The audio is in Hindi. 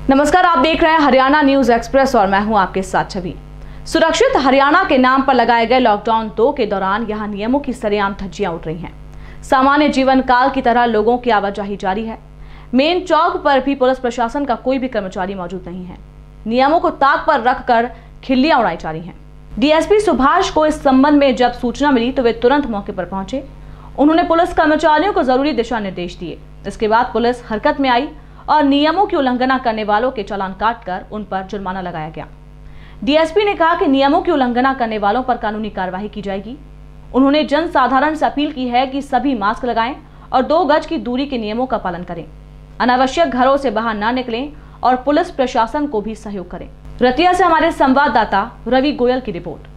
नमस्कार, आप देख रहे हैं हरियाणा न्यूज एक्सप्रेस और मैं हूं आपके साथ छवि। सुरक्षित हरियाणा के नाम पर लगाए गए लॉकडाउन 2 के दौरान यहां नियमों की सरेआम धज्जियां उड़ रही हैं। सामान्य जीवन काल की तरह लोगों की आवाजाही जारी है। मेन चौक पर भी पुलिस प्रशासन का कोई भी कर्मचारी मौजूद नहीं है। नियमों को ताक पर रखकर खिल्लियां उड़ाई जा रही हैं। डीएसपी सुभाष को इस संबंध में जब सूचना मिली तो वे तुरंत मौके पर पहुंचे। उन्होंने पुलिस कर्मचारियों को जरूरी दिशा निर्देश दिए। इसके बाद पुलिस हरकत में आई और नियमों की उल्लंघना करने वालों के चालान काटकर उन पर जुर्माना लगाया गया। डीएसपी ने कहा कि नियमों की उल्लंघना करने वालों पर कानूनी कार्रवाई की जाएगी। उन्होंने जन साधारण से अपील की है कि सभी मास्क लगाएं और 2 गज की दूरी के नियमों का पालन करें। अनावश्यक घरों से बाहर न निकलें और पुलिस प्रशासन को भी सहयोग करें। रतिया से हमारे संवाददाता रवि गोयल की रिपोर्ट।